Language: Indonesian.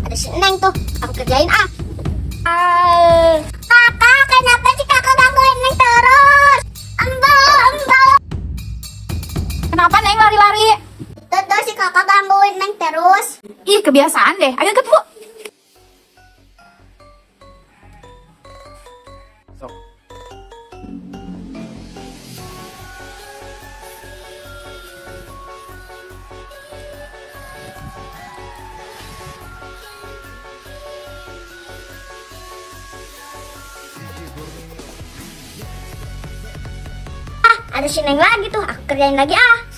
Ada si Neng tuh, aku kerjain ah. Kakak, kenapa sih kakak gangguin Neng terus? Embo. Kenapa Neng lari-lari? Tuh si kakak gangguin Neng terus. Ih, kebiasaan deh. Ayo Bu. Sok. Ada si Neng lagi tuh, aku kerjain lagi ah.